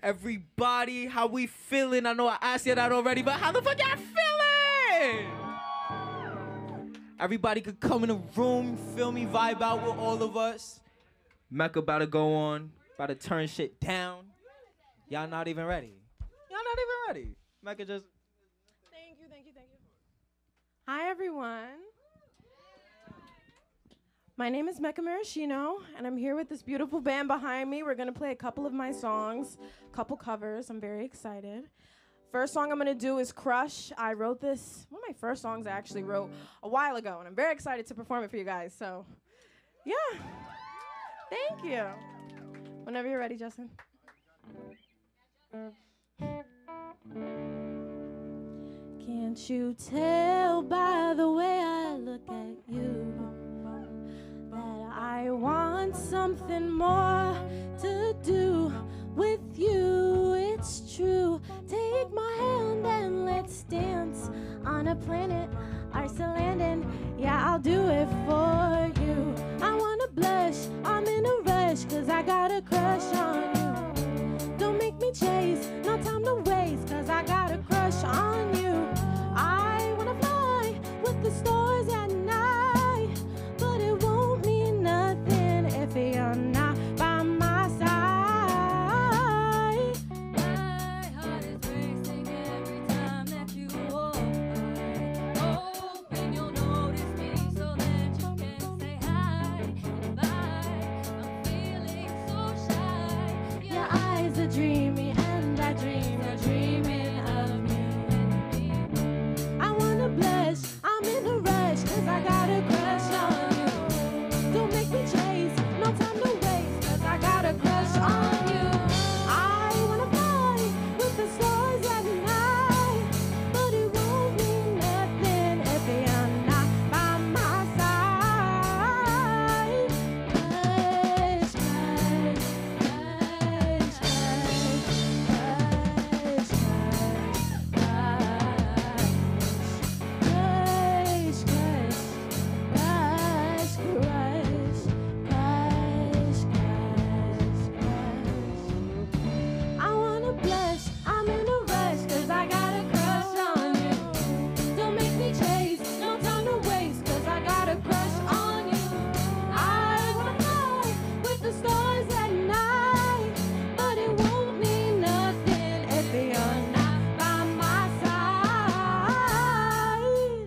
Everybody, how we feeling? I know I asked you that already, but how the fuck y'all feeling? Everybody could come in the room, feel me, vibe out with all of us. Meka about to go on, about to turn shit down. Y'all not even ready. Y'all not even ready. Meka just... Thank you. Hi, everyone. My name is Meka Maraschino, and I'm here with this beautiful band behind me. We're gonna play a couple of my songs, a couple covers. I'm very excited. First song I'm gonna do is Crush. I wrote this, one of my first songs I actually wrote a while ago, and I'm very excited to perform it for you guys, so yeah. Thank you. Whenever you're ready, Justin. Can't you tell by the way I look at you that I want something more to do with you? It's true. Take my hand and let's dance on a planet, Iceland. Yeah, I'll do it for you. I wanna blush, I'm in a rush, cause I got a crush on you. Don't make me chase, no time to waste, cause I got a crush on you. I wanna fly with the stars at night, but it won't mean nothing if you're not by my side. My heart is racing every time that you walk by. Hoping you'll notice me so that you can say hi and bye. I'm feeling so shy. Your eyes are dreamy and I dream you're dreaming of me. I wanna blush, I'm in a rush, cause I got a crush on you. Don't make me chase, no time to waste, cause I got a crush on you. I wanna fly with the stars at night, but it won't mean nothing if you're not by my side. Crush, crush, crush, crush, crush, I wanna blush, I'm in a rush, cause I got a crush on you. Don't make me chase, no time to waste, cause I got a crush on you. I wanna fly with the stars at night, but it won't mean nothing if you're not by my side.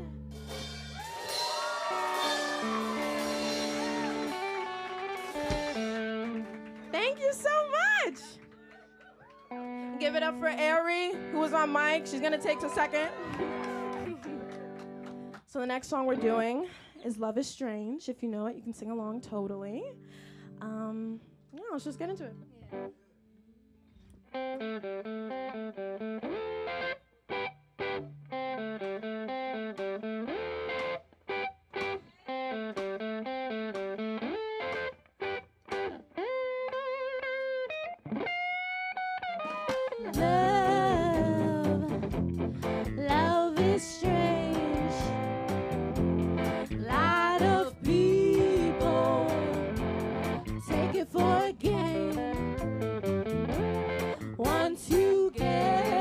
Thank you so much. Give it up for Ari, who was on mic. She's gonna take a second. So the next song we're doing is Love is Strange. If you know it, you can sing along totally. Yeah, let's just get into it. Love is strange. Lot of people take it for a game. Once you get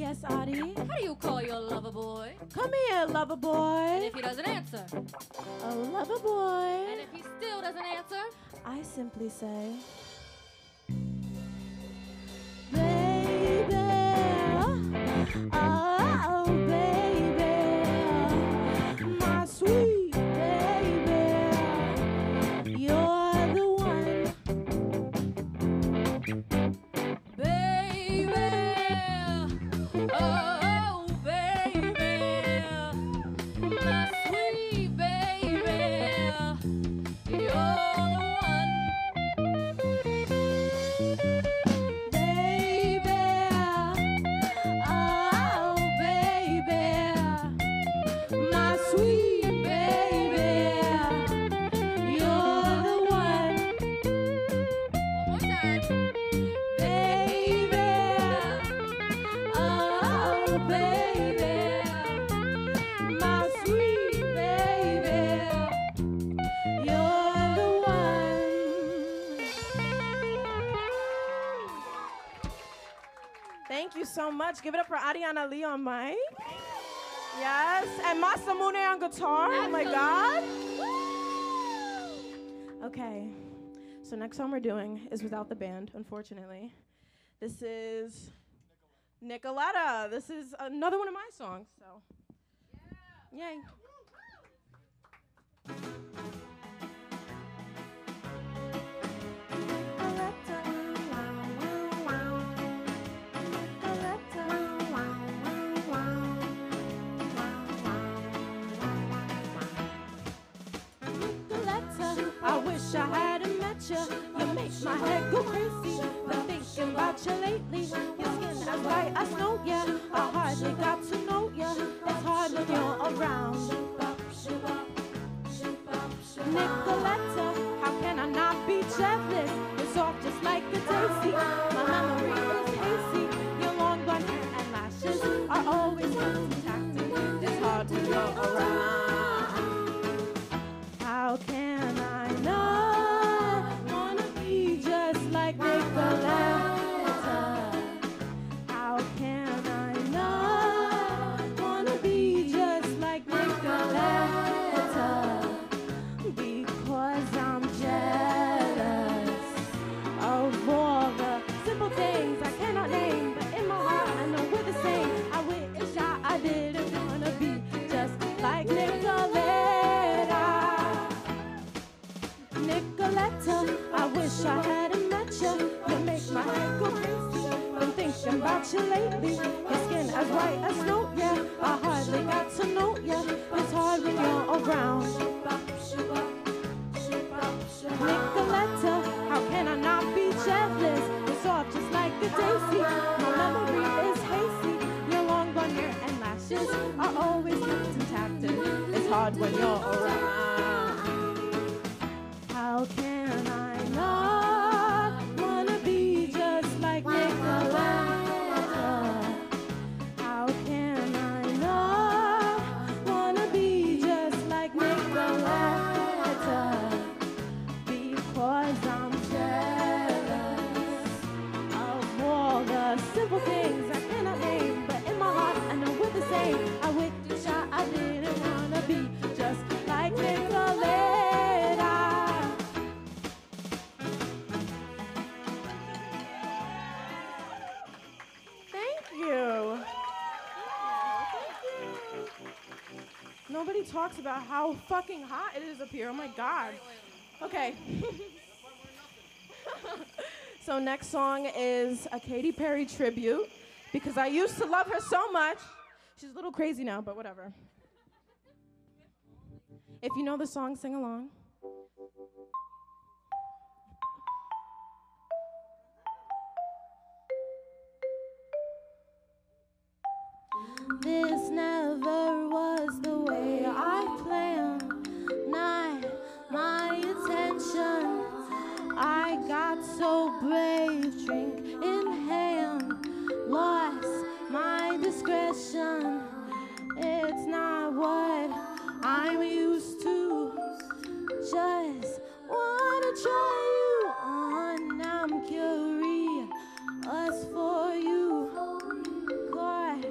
Yes, Adi. How do you call your lover boy? Come here, lover And boy. if he doesn't answer? Oh, lover boy. And if he still doesn't answer? I simply say, baby, oh baby, my sweet baby, you're the one. Baby, oh baby, my sweet baby, you're the one. Baby, oh baby, my sweet baby, you're the one. One more time. Baby, oh baby, my sweet baby, you're the one. Thank you so much. Give it up for Ariana Lee on mic. Yes, and Masamune on guitar. Oh my God. Okay, so next song we're doing is without the band, unfortunately. This is Nicoletta. This is another one of my songs, so. Yay. I wish I hadn't met you. You make my head go crazy. Been thinking about you lately. Your skin as white as snow, yeah. I hardly got to know you. It's hard when you're around. Nicoletta, how can I not be jealous? You're soft just like a daisy. My memory is hazy. Your long blonde hair and lashes are always intact. It's hard when you're around. How can I not wanna be just like Nicoletta? How can I not wanna be just like Nicoletta? Because I'm jealous of all the simple things I cannot name, but in my heart I know we're the same. I wish I didn't wanna be just like Nicoletta. Nicoletta, I wish I hadn't met you. You make my head go crazy. Been thinking about you lately. Your skin as white as snow, yeah. I hardly got to know you. It's hard when you're around. Nicoletta, how can I not be jealous? You're soft just like a daisy. My memory is hazy. Your long blonde hair and lashes are always kept intact. And it's hard when you're around. How can I not wanna be just like Nicoletta? How can I not wanna be just like Nicoletta? Because I'm jealous of all the simple things I cannot name, but in my heart I know we're the same. I wish I didn't wanna be just like Nicoletta. Thank you. Nobody talks about how fucking hot it is up here. Oh my God. Okay. So next song is a Katy Perry tribute because I used to love her so much. She's a little crazy now, but whatever. If you know the song, sing along. This never was the way I planned. Not my intention. I got so brave, drink in hand, lost my discretion. It's not what I'm used to. Just wanna try you on. I'm curious for you. 'Cause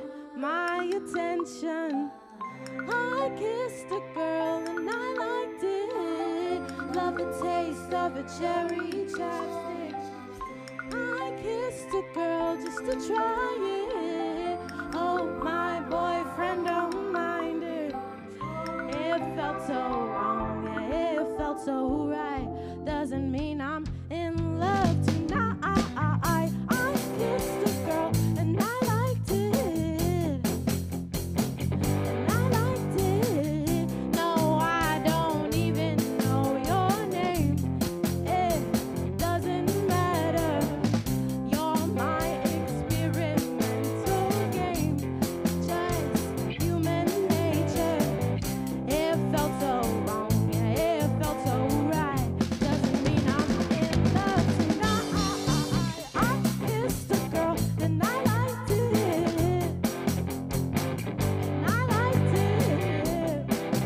attention. I kissed a girl and I liked it. Love the taste of a cherry chapstick. I kissed a girl just to try it. Oh, my boyfriend don't mind it. It felt so wrong, yeah, it felt so right. Doesn't mean I'm in love tonight. I kissed a girl and I liked it. And I liked it. No, I don't even know your name. It doesn't matter. You're my experimental game. Just human nature. It felt so wrong, yeah, it felt so right. Doesn't mean I'm in love tonight. I kissed a girl and I liked it. And I liked it.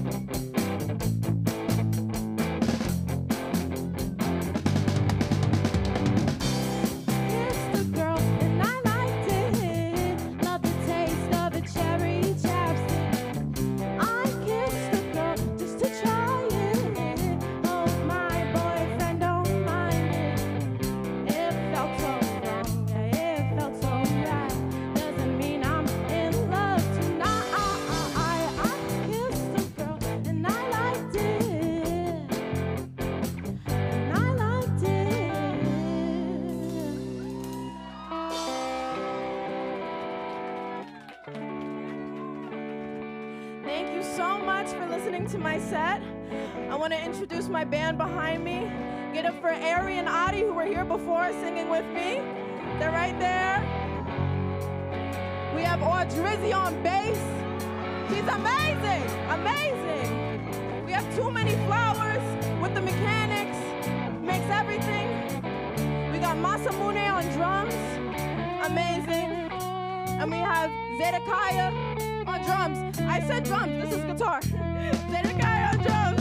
Kissed a girl and I liked it. Love the taste of a cherry chapstick. I kissed a girl just to try it. Oh, my boyfriend don't mind it. It felt so wrong, yeah, it felt so right. Doesn't mean I'm in love tonight. I kissed a girl and I liked it. And I liked it. Thank you so much for listening to my set. I want to introduce my band behind me. Get it for Ari and Adi, who were here before singing with me. They're right there. We have Drizzy on bass. She's amazing, amazing. We have Too Many Flowers with the mechanics, makes everything. We got Masamune on drums, amazing. And we have Zedekiah on drums. I said drums, this is guitar. Zedekiah on drums.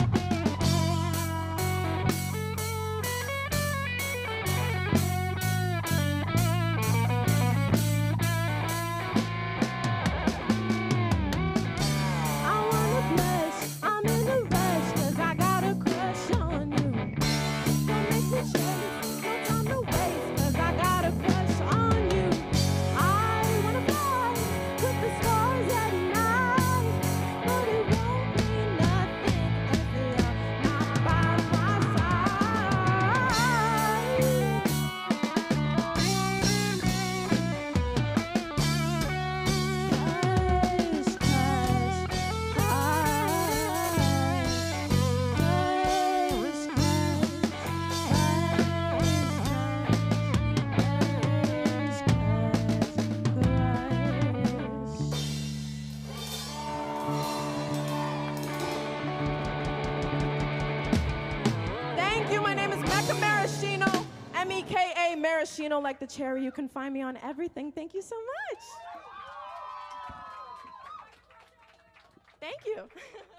I wanna blush, I'm in a rush, 'cause I got a crush on you. Don't make me chase, no time to waste, 'cause I got a crush on you. I wanna fly with the stars at night, but it won't mean nothing if you're not by my side. Thank you. My name is Meka Maraschino, Meka Maraschino, like the cherry. You can find me on everything. Thank you so much. Thank you.